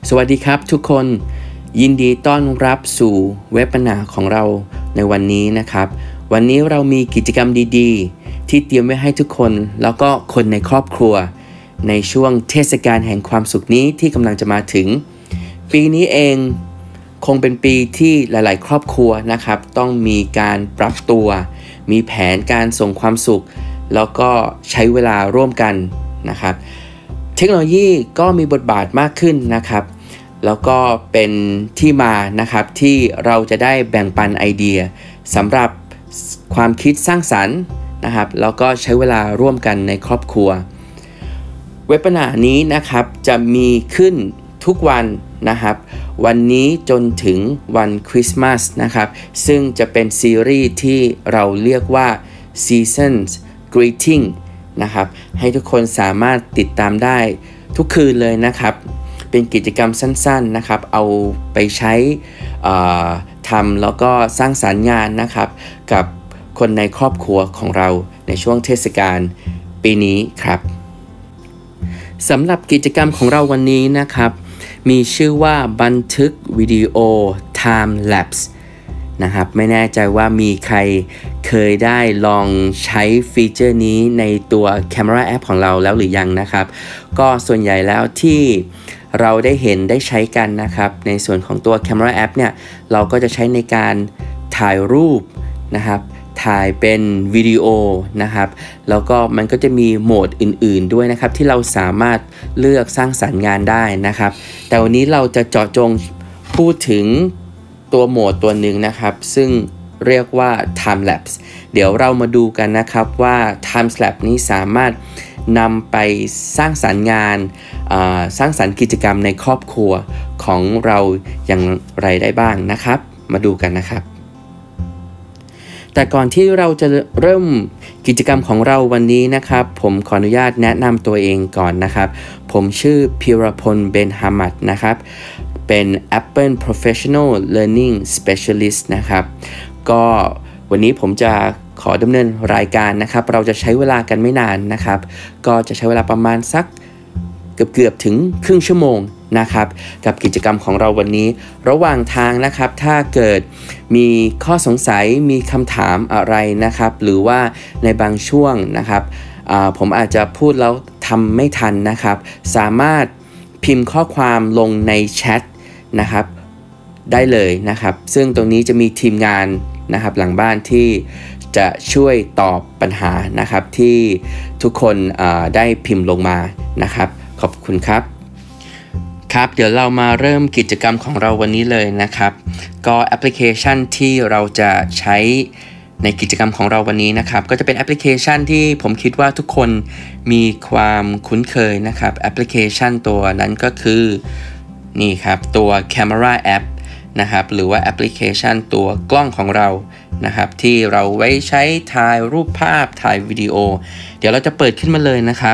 สวัสดีครับทุกคนยินดีต้อนรับสู่เว็บนาของเราในวันนี้นะครับวันนี้เรามีกิจกรรมดีๆที่เตรียมไว้ให้ทุกคนแล้วก็คนในครอบครัวในช่วงเทศกาลแห่งความสุขนี้ที่กำลังจะมาถึงปีนี้เองคงเป็นปีที่หลายๆครอบครัวนะครับต้องมีการปรับตัวมีแผนการส่งความสุขแล้วก็ใช้เวลาร่วมกันนะครับเทคโนโลยีก็มีบทบาทมากขึ้นนะครับแล้วก็เป็นที่มานะครับที่เราจะได้แบ่งปันไอเดียสำหรับความคิดสร้างสรรค์นะครับแล้วก็ใช้เวลาร่วมกันในครอบครัวเว็บนานี้นะครับจะมีขึ้นทุกวันนะครับวันนี้จนถึงวันคริสต์มาสนะครับซึ่งจะเป็นซีรีส์ที่เราเรียกว่า Seasons Greeting นะครับให้ทุกคนสามารถติดตามได้ทุกคืนเลยนะครับเป็นกิจกรรมสั้นๆนะครับเอาไปใช้ทำแล้วก็สร้างสรรค์งานนะครับกับคนในครอบครัวของเราในช่วงเทศกาลปีนี้ครับสำหรับกิจกรรมของเราวันนี้นะครับมีชื่อว่าบันทึกวิดีโอ Time Lapse นะครับไม่แน่ใจว่ามีใครเคยได้ลองใช้ฟีเจอร์นี้ในตัว Camera App ของเราแล้วหรือยังนะครับก็ส่วนใหญ่แล้วที่เราได้เห็นได้ใช้กันนะครับในส่วนของตัว Camera App เนี่ยเราก็จะใช้ในการถ่ายรูปนะครับถ่ายเป็นวิดีโอนะครับแล้วก็มันก็จะมีโหมดอื่นๆด้วยนะครับที่เราสามารถเลือกสร้างสรรค์งานได้นะครับแต่วันนี้เราจะเจาะจงพูดถึงตัวโหมดตัวหนึ่งนะครับซึ่งเรียกว่า Time Lapse เดี๋ยวเรามาดูกันนะครับว่า Time Lapse นี้สามารถนำไปสร้างสรรค์งานสร้างสรรค์กิจกรรมในครอบครัวของเราอย่างไรได้บ้างนะครับมาดูกันนะครับแต่ก่อนที่เราจะเริ่มกิจกรรมของเราวันนี้นะครับผมขออนุญาตแนะนำตัวเองก่อนนะครับผมชื่อพิรพลเบนฮามัดนะครับเป็น Apple Professional Learning Specialist นะครับก็วันนี้ผมจะขอดำเนินรายการนะครับเราจะใช้เวลากันไม่นานนะครับก็จะใช้เวลาประมาณสักเกือบถึงครึ่งชั่วโมงนะครับกับกิจกรรมของเราวันนี้ระหว่างทางนะครับถ้าเกิดมีข้อสงสัยมีคำถามอะไรนะครับหรือว่าในบางช่วงนะครับผมอาจจะพูดแล้วทำไม่ทันนะครับสามารถพิมพ์ข้อความลงในแชทนะครับได้เลยนะครับซึ่งตรงนี้จะมีทีมงานนะครับหลังบ้านที่จะช่วยตอบปัญหานะครับที่ทุกคนได้พิมพ์ลงมานะครับขอบคุณครับครับเดี๋ยวเรามาเริ่มกิจกรรมของเราวันนี้เลยนะครับก็แอปพลิเคชันที่เราจะใช้ในกิจกรรมของเราวันนี้นะครับก็จะเป็นแอปพลิเคชันที่ผมคิดว่าทุกคนมีความคุ้นเคยนะครับแอปพลิเคชันตัวนั้นก็คือนี่ครับตัว Camera App นะครับหรือว่าแอปพลิเคชันตัวกล้องของเรานะครับที่เราไว้ใช้ถ่ายรูปภาพถ่ายวิดีโอเดี๋ยวเราจะเปิดขึ้นมาเลยนะครับ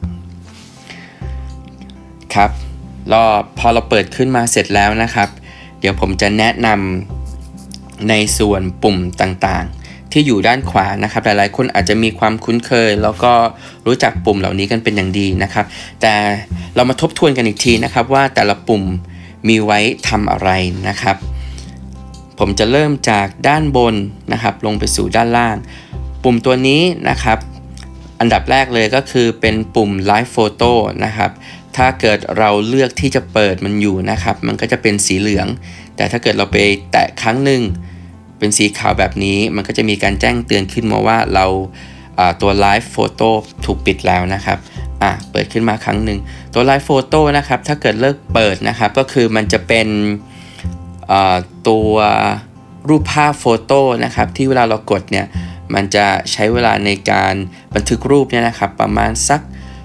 ครับพอเราเปิดขึ้นมาเสร็จแล้วนะครับเดี๋ยวผมจะแนะนำในส่วนปุ่มต่างๆที่อยู่ด้านขวานะครับหลายๆคนอาจจะมีความคุ้นเคยแล้วก็รู้จักปุ่มเหล่านี้กันเป็นอย่างดีนะครับแต่เรามาทบทวนกันอีกทีนะครับว่าแต่ละปุ่มมีไว้ทำอะไรนะครับผมจะเริ่มจากด้านบนนะครับลงไปสู่ด้านล่างปุ่มตัวนี้นะครับอันดับแรกเลยก็คือเป็นปุ่ม Live Photo นะครับถ้าเกิดเราเลือกที่จะเปิดมันอยู่นะครับมันก็จะเป็นสีเหลืองแต่ถ้าเกิดเราไปแตะครั้งหนึ่งเป็นสีขาวแบบนี้มันก็จะมีการแจ้งเตือนขึ้นมาว่าเราตัว Live Photo ถูกปิดแล้วนะครับเปิดขึ้นมาครั้งหนึ่งตัว Live Photo นะครับถ้าเกิดเลิกเปิดนะครับก็คือมันจะเป็นตัวรูปภาพโฟโต้นะครับที่เวลาเรากดเนี่ยมันจะใช้เวลาในการบันทึกรูปเนี่ยนะครับประมาณสัก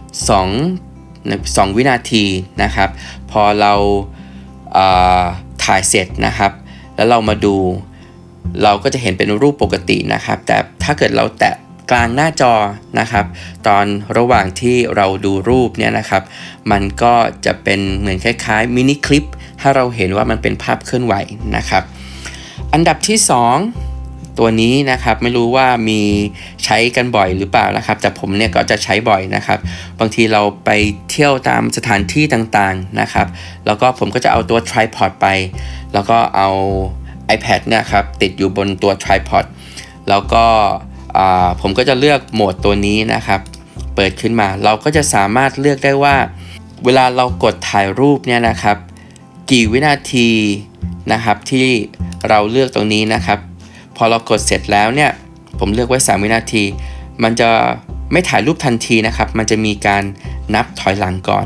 2วินาทีนะครับพอเราถ่ายเสร็จนะครับแล้วเรามาดูเราก็จะเห็นเป็นรูปปกตินะครับแต่ถ้าเกิดเราแตะกลางหน้าจอนะครับตอนระหว่างที่เราดูรูปเนี่ยนะครับมันก็จะเป็นเหมือนคล้ายๆมินิคลิปถ้าเราเห็นว่ามันเป็นภาพเคลื่อนไหวนะครับอันดับที่2 ตัวนี้นะครับไม่รู้ว่ามีใช้กันบ่อยหรือเปล่านะครับแต่ผมเนี่ยก็จะใช้บ่อยนะครับบางทีเราไปเที่ยวตามสถานที่ต่างๆนะครับแล้วก็ผมก็จะเอาตัว tripod ไปแล้วก็เอา iPad เนี่ยครับติดอยู่บนตัว tripod แล้วก็ผมก็จะเลือกโหมดตัวนี้นะครับเปิดขึ้นมาเราก็จะสามารถเลือกได้ว่าเวลาเรากดถ่ายรูปเนี่ยนะครับกี่วินาทีนะครับที่เราเลือกตรงนี้นะครับพอเรากดเสร็จแล้วเนี่ยผมเลือกไว้3วินาทีมันจะไม่ถ่ายรูปทันทีนะครับมันจะมีการนับถอยหลังก่อน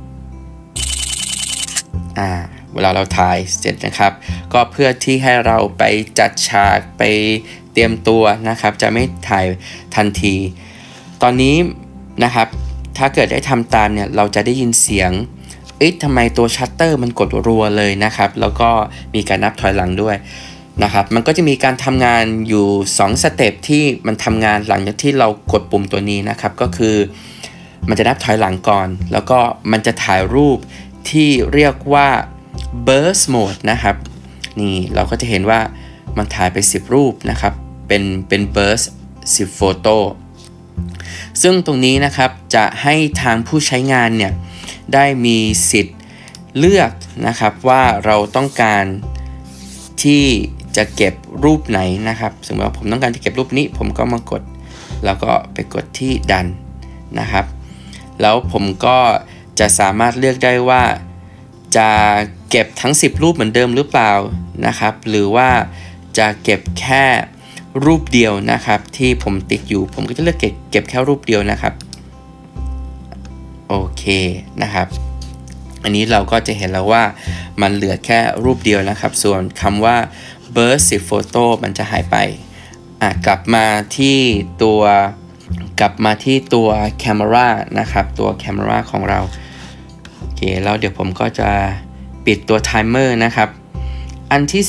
เวลาเราถ่ายเสร็จนะครับก็เพื่อที่ให้เราไปจัดฉากไปเตรียมตัวนะครับจะไม่ถ่ายทันทีตอนนี้นะครับถ้าเกิดได้ทำตามเนี่ยเราจะได้ยินเสียงทำไมตัวชัตเตอร์มันกดรัวเลยนะครับแล้วก็มีการนับถอยหลังด้วยนะครับมันก็จะมีการทำงานอยู่2สเต็ปที่มันทำงานหลังจากที่เรากดปุ่มตัวนี้นะครับก็คือมันจะนับถอยหลังก่อนแล้วก็มันจะถ่ายรูปที่เรียกว่า burst mode นะครับนี่เราก็จะเห็นว่ามันถ่ายไป10รูปนะครับเป็น burst 10 โฟโต้ซึ่งตรงนี้นะครับจะให้ทางผู้ใช้งานเนี่ยได้มีสิทธิ์เลือกนะครับว่าเราต้องการที่จะเก็บรูปไหนนะครับสมมติว่าผมต้องการจะเก็บรูปนี้ผมก็มากดแล้วก็ไปกดที่ดันนะครับแล้วผมก็จะสามารถเลือกได้ว่าจะเก็บทั้ง10รูปเหมือนเดิมหรือเปล่านะครับหรือว่าจะเก็บแค่รูปเดียวนะครับที่ผมติดอยู่ผมก็จะเลือกเก็บแค่รูปเดียวนะครับโอเคนะครับอันนี้เราก็จะเห็นแล้วว่ามันเหลือแค่รูปเดียวนะครับส่วนคำว่า burst 10 photo มันจะหายไปกลับมาที่ตัว camera นะครับตัว camera ของเราโอเคแล้วเดี๋ยวผมก็จะปิดตัว timer นะครับอันที่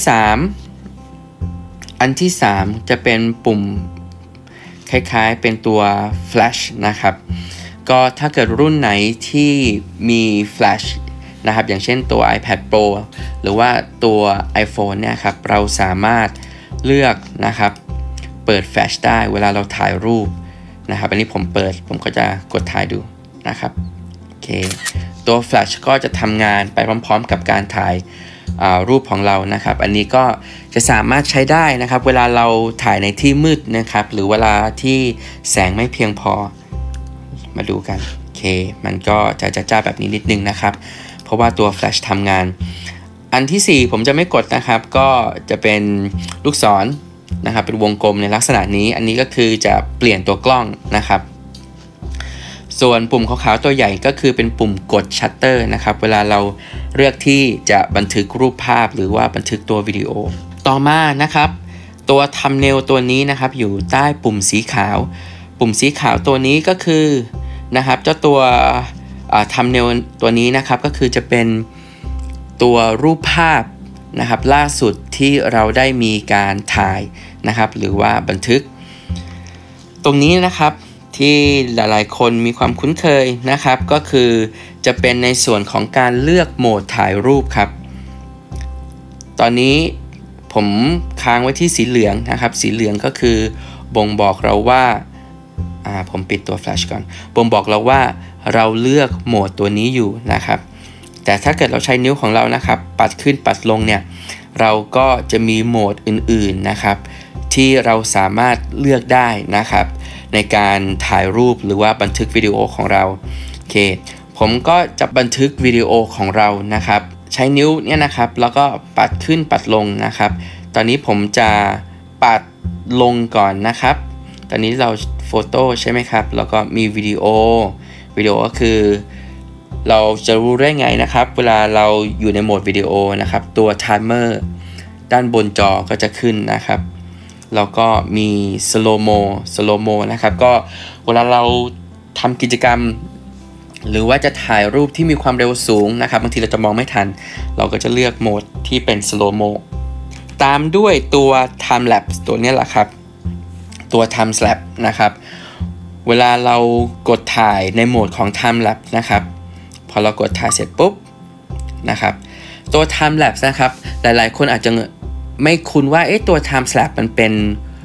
3จะเป็นปุ่มคล้ายๆเป็นตัว flash นะครับก็ถ้าเกิดรุ่นไหนที่มี flash นะครับอย่างเช่นตัว iPad Pro หรือว่าตัว iPhone เนี่ยครับเราสามารถเลือกนะครับเปิด flash ได้เวลาเราถ่ายรูปนะครับอันนี้ผมก็จะกดถ่ายดูนะครับโอเคตัว flash ก็จะทำงานไปพร้อมๆกับการถ่ายรูปของเรานะครับอันนี้ก็จะสามารถใช้ได้นะครับเวลาเราถ่ายในที่มืดนะครับหรือเวลาที่แสงไม่เพียงพอมาดูกันโอเคมันก็จะจ้าแบบนี้นิดนึงนะครับเพราะว่าตัว flash ทำงานอันที่4ผมจะไม่กดนะครับก็จะเป็นลูกศรนะครับเป็นวงกลมในลักษณะนี้อันนี้ก็คือจะเปลี่ยนตัวกล้องนะครับส่วนปุ่มขาวๆตัวใหญ่ก็คือเป็นปุ่มกดชัตเตอร์นะครับเวลาเราเลือกที่จะบันทึกรูปภาพหรือว่าบันทึกตัววิดีโอต่อมานะครับตัว thumbnail ตัวนี้นะครับอยู่ใต้ปุ่มสีขาวตัวนี้ก็คือนะครับเจ้าตัวthumbnail ตัวนี้นะครับก็คือจะเป็นตัวรูปภาพนะครับล่าสุดที่เราได้มีการถ่ายนะครับหรือว่าบันทึกตรงนี้นะครับที่หลายๆคนมีความคุ้นเคยนะครับก็คือจะเป็นในส่วนของการเลือกโหมดถ่ายรูปครับตอนนี้ผมค้างไว้ที่สีเหลืองนะครับสีเหลืองก็คือบ่งบอกเราว่าผมปิดตัว flash ก่อนบ่งบอกเราว่าเราเลือกโหมดตัวนี้อยู่นะครับแต่ถ้าเกิดเราใช้นิ้วของเรานะครับปัดขึ้นปัดลงเนี่ยเราก็จะมีโหมดอื่นๆนะครับที่เราสามารถเลือกได้นะครับในการถ่ายรูปหรือว่าบันทึกวิดีโอของเราโอเคผมก็จะบันทึกวิดีโอของเรานะครับใช้นิ้วเนี่ยนะครับแล้วก็ปัดขึ้นปัดลงนะครับตอนนี้ผมจะปัดลงก่อนนะครับตอนนี้เราโฟโต้ใช่ไหมครับแล้วก็มีวิดีโอก็คือเราจะรู้ได้ไงนะครับเวลาเราอยู่ในโหมดวิดีโอนะครับตัวไทม์เมอร์ด้านบนจอก็จะขึ้นนะครับแล้วก็มีสโลโมนะครับก็เวลาเราทำกิจกรรมหรือว่าจะถ่ายรูปที่มีความเร็วสูงนะครับบางทีเราจะมองไม่ทันเราก็จะเลือกโหมดที่เป็นสโลโมตามด้วยตัว time lapse ตัวนี้แหละครับตัว time lapse นะครับเวลาเรากดถ่ายในโหมดของ time lapse นะครับพอเรากดถ่ายเสร็จปุ๊บนะครับตัว time lapse นะครับหลายๆคนอาจจะไม่คุ้นว่าตัว time lapse มันเป็น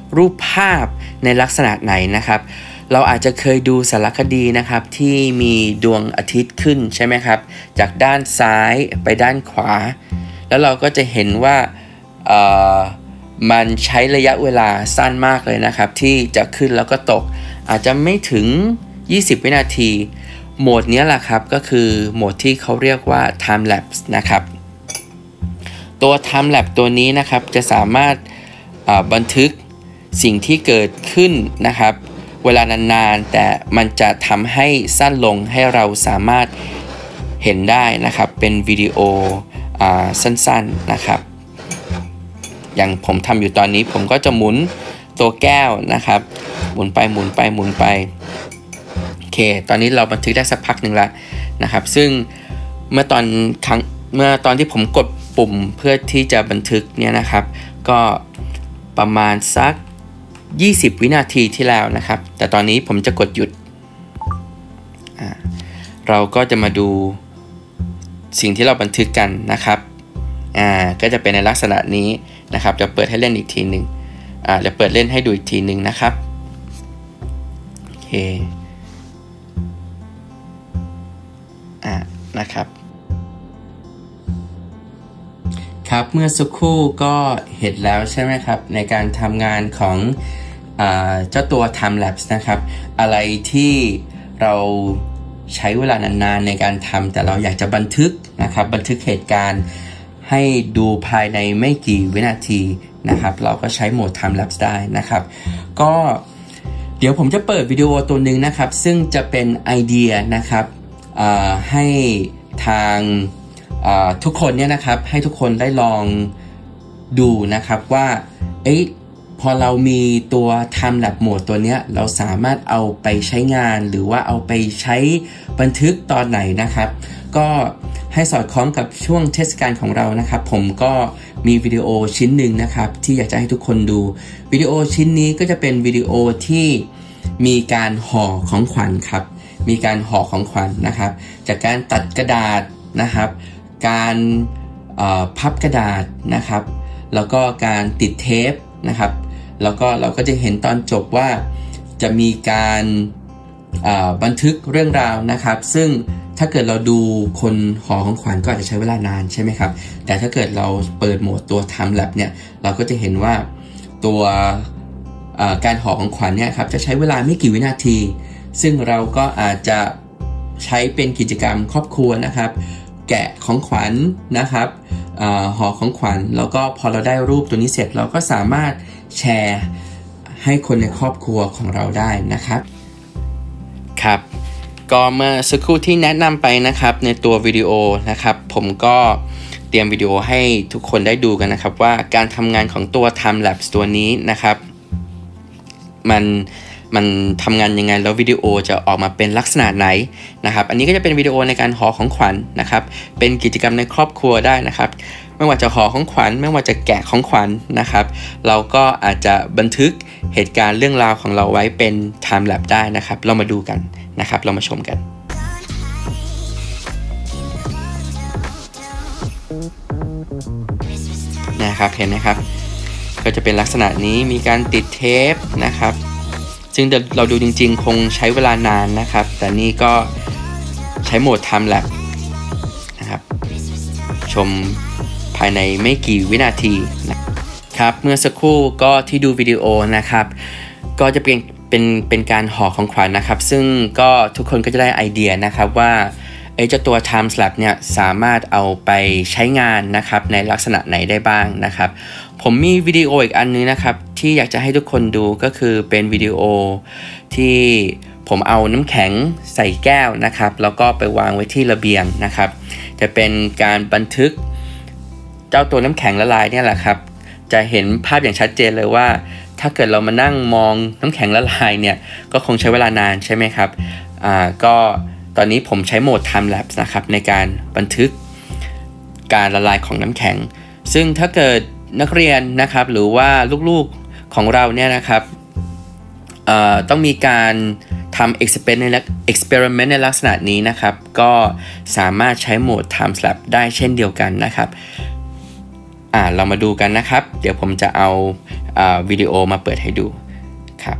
รูปภาพในลักษณะไหนนะครับเราอาจจะเคยดูสารคดีนะครับที่มีดวงอาทิตย์ขึ้นใช่ไหมครับจากด้านซ้ายไปด้านขวาแล้วเราก็จะเห็นว่ามันใช้ระยะเวลาสั้นมากเลยนะครับที่จะขึ้นแล้วก็ตกอาจจะไม่ถึง20วินาทีโหมดนี้แหละครับก็คือโหมดที่เขาเรียกว่า time lapse นะครับตัว time lapse ตัวนี้นะครับจะสามารถบันทึกสิ่งที่เกิดขึ้นนะครับเวลานานๆแต่มันจะทำให้สั้นลงให้เราสามารถเห็นได้นะครับเป็นวิดีโอสั้นๆนะครับอย่างผมทำอยู่ตอนนี้ผมก็จะหมุนตัวแก้วนะครับหมุนไปโอเคตอนนี้เราบันทึกได้สักพักหนึ่งแล้วนะครับซึ่งเมื่อตอนที่ผมกดปุ่มเพื่อที่จะบันทึกเนี่ยนะครับก็ประมาณสัก20วินาทีที่แล้วนะครับแต่ตอนนี้ผมจะกดหยุดเราก็จะมาดูสิ่งที่เราบันทึกกันนะครับก็จะเป็นในลักษณะนี้นะครับจะเปิดให้เล่นอีกทีหนึ่งเดี๋ยวเปิดเล่นให้ดูอีกทีหนึ่งนะครับโอเคนะครับครับเมื่อสักครู่ก็เห็นแล้วใช่ไหมครับในการทำงานของเจ้าตัว time lapse นะครับอะไรที่เราใช้เวลานานๆในการทำแต่เราอยากจะบันทึกนะครับบันทึกเหตุการณ์ให้ดูภายในไม่กี่วินาทีนะครับเราก็ใช้โหมด time lapse ได้นะครับก็เดี๋ยวผมจะเปิดวิดีโอตัวหนึ่งนะครับซึ่งจะเป็นไอเดียนะครับให้ทางทุกคนเนี่ยนะครับให้ทุกคนได้ลองดูนะครับว่าพอเรามีตัว time lapse mode ตัวเนี้ยเราสามารถเอาไปใช้งานหรือว่าเอาไปใช้บันทึกตอนไหนนะครับก็ให้สอดคล้องกับช่วงเทศกาลของเรานะครับผมก็มีวิดีโอชิ้นหนึ่งนะครับที่อยากจะให้ทุกคนดูวิดีโอชิ้นนี้ก็จะเป็นวิดีโอที่มีการห่อของขวัญครับมีการห่อของขวัญนะครับจากการตัดกระดาษนะครับการพับกระดาษนะครับแล้วก็การติดเทปนะครับแล้วก็เราก็จะเห็นตอนจบว่าจะมีการบันทึกเรื่องราวนะครับซึ่งถ้าเกิดเราดูคนห่อของขวัญก็อาจจะใช้เวลานานใช่ไหมครับแต่ถ้าเกิดเราเปิดโหมดตัว time lapse เนี่ยเราก็จะเห็นว่าตัวการห่อของขวัญเนี่ยครับจะใช้เวลาไม่กี่วินาทีซึ่งเราก็อาจจะใช้เป็นกิจกรรมครอบครัวนะครับแกะของขวัญนะครับห่อของขวัญแล้วก็พอเราได้รูปตัวนี้เสร็จเราก็สามารถแชร์ให้คนในครอบครัวของเราได้นะครับครับก็เมื่อสักครู่ที่แนะนำไปนะครับในตัววิดีโอนะครับผมก็เตรียมวิดีโอให้ทุกคนได้ดูกันนะครับว่าการทำงานของตัว time lapse ตัวนี้นะครับมันทำงานยังไงแล้ววิดีโอจะออกมาเป็นลักษณะไหนนะครับอันนี้ก็จะเป็นวิดีโอในการห่อของขวัญนะครับเป็นกิจกรรมในครอบครัวได้นะครับไม่ว่าจะห่อของขวัญไม่ว่าจะแกะของขวัญนะครับเราก็อาจจะบันทึกเหตุการณ์เรื่องราวของเราไว้เป็น time lapse ได้นะครับเรามาดูกันนะครับเรามาชมกันนะครับเห็นไหมครับก็จะเป็นลักษณะนี้มีการติดเทปนะครับซึ่งเราดูจริงๆคงใช้เวลานานนะครับแต่นี่ก็ใช้โหมด time lapse นะครับชมภายในไม่กี่วินาทีนะครับเมื่อสักครู่ก็ที่ดูวิดีโอนะครับก็จะเป็นการห่อของขวัญนะครับซึ่งก็ทุกคนก็จะได้ไอเดียนะครับว่าเจ้าตัว time lapse เนี่ยสามารถเอาไปใช้งานนะครับในลักษณะไหนได้บ้างนะครับผมมีวิดีโออีกอันนึงนะครับที่อยากจะให้ทุกคนดูก็คือเป็นวิดีโอที่ผมเอาน้ำแข็งใส่แก้วนะครับแล้วก็ไปวางไว้ที่ระเบียงนะครับจะเป็นการบันทึกเจ้าตัวน้ำแข็งละลายเนี่ยแหละครับจะเห็นภาพอย่างชัดเจนเลยว่าถ้าเกิดเรามานั่งมองน้ำแข็งละลายเนี่ยก็คงใช้เวลานานใช่ไหมครับก็ตอนนี้ผมใช้โหมด time lapse นะครับในการบันทึกการละลายของน้ำแข็งซึ่งถ้าเกิดนักเรียนนะครับหรือว่าลูกๆของเราเนี่ยนะครับต้องมีการทำ experiment ในลักษณะนี้นะครับก็สามารถใช้โหมด time lapse ได้เช่นเดียวกันนะครับเรามาดูกันนะครับเดี๋ยวผมจะเอาวิดีโอมาเปิดให้ดูครับ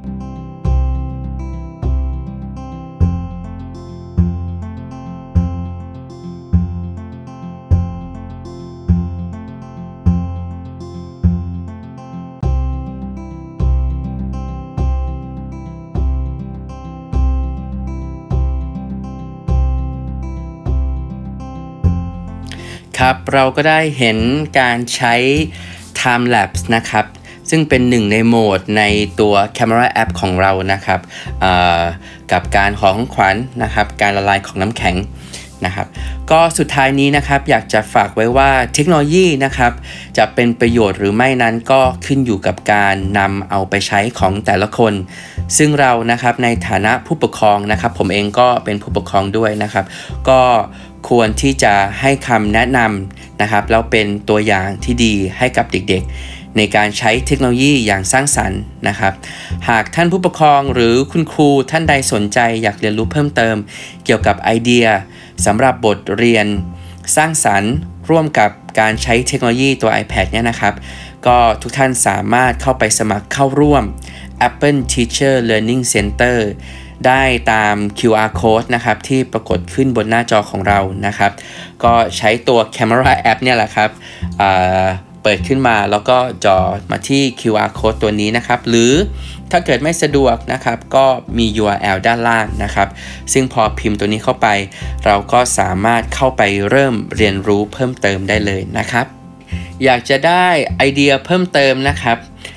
ครับเราก็ได้เห็นการใช้ Time Lapse นะครับซึ่งเป็นหนึ่งในโหมดในตัว Camera App ของเรานะครับกับการของขวัญนะครับการละลายของน้ำแข็งนะครับก็สุดท้ายนี้นะครับอยากจะฝากไว้ว่าเทคโนโลยีนะครับจะเป็นประโยชน์หรือไม่นั้นก็ขึ้นอยู่กับการนำเอาไปใช้ของแต่ละคนซึ่งเรานะครับในฐานะผู้ปกครองนะครับผมเองก็เป็นผู้ปกครองด้วยนะครับก็ควรที่จะให้คำแนะนำนะครับแล้วเป็นตัวอย่างที่ดีให้กับเด็กๆในการใช้เทคโนโลยีอย่างสร้างสรรค์นะครับหากท่านผู้ปกครองหรือคุณครูท่านใดสนใจอยากเรียนรู้เพิ่มเติมเกี่ยวกับไอเดียสำหรับบทเรียนสร้างสรรค์ร่วมกับการใช้เทคโนโลยีตัว iPad เนี่ยนะครับก็ทุกท่านสามารถเข้าไปสมัครเข้าร่วม Apple Teacher Learning Center ได้ตาม QR Code นะครับที่ปรากฏขึ้นบนหน้าจอของเรานะครับก็ใช้ตัว Camera App เนี่ยแหละครับเปิดขึ้นมาแล้วก็จ่อมาที่ QR Code ตัวนี้นะครับหรือถ้าเกิดไม่สะดวกนะครับก็มี URL ด้านล่างนะครับซึ่งพอพิมพ์ตัวนี้เข้าไปเราก็สามารถเข้าไปเริ่มเรียนรู้เพิ่มเติมได้เลยนะครับอยากจะได้ไอเดียเพิ่มเติมนะครับ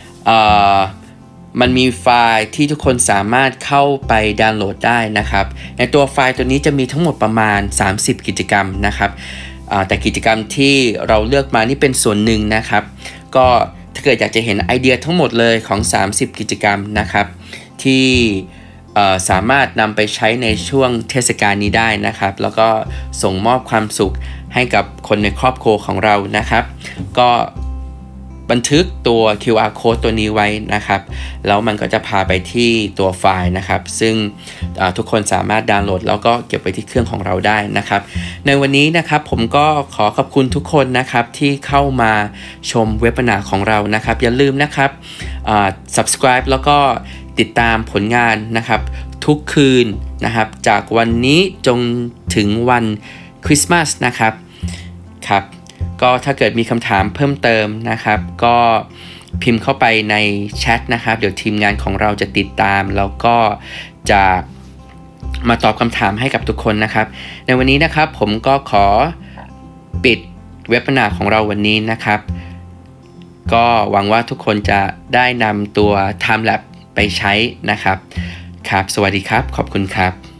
มันมีไฟล์ที่ทุกคนสามารถเข้าไปดาวน์โหลดได้นะครับในตัวไฟล์ตัวนี้จะมีทั้งหมดประมาณ30กิจกรรมนะครับแต่กิจกรรมที่เราเลือกมานี่เป็นส่วนหนึ่งนะครับก็ถ้าเกิดอยากจะเห็นไอเดียทั้งหมดเลยของ30กิจกรรมนะครับที่สามารถนำไปใช้ในช่วงเทศกาลนี้ได้นะครับแล้วก็ส่งมอบความสุขให้กับคนในครอบครัวของเรานะครับก็บันทึกตัว QR code ตัวนี้ไว้นะครับแล้วมันก็จะพาไปที่ตัวไฟล์นะครับซึ่งทุกคนสามารถดาวน์โหลดแล้วก็เก็บไว้ที่เครื่องของเราได้นะครับในวันนี้นะครับผมก็ขอขอบคุณทุกคนนะครับที่เข้ามาชมเว็บนาของเรานะครับอย่าลืมนะครับsubscribe แล้วก็ติดตามผลงานนะครับทุกคืนนะครับจากวันนี้จนถึงวันคริสต์มาสนะครับครับก็ถ้าเกิดมีคำถามเพิ่มเติมนะครับก็พิมพ์เข้าไปในแชทนะครับเดี๋ยวทีมงานของเราจะติดตามแล้วก็จะมาตอบคำถามให้กับทุกคนนะครับในวันนี้นะครับผมก็ขอปิดเว็บนาของเราวันนี้นะครับก็หวังว่าทุกคนจะได้นำตัว Time Lapse ไปใช้นะครับครับสวัสดีครับขอบคุณครับ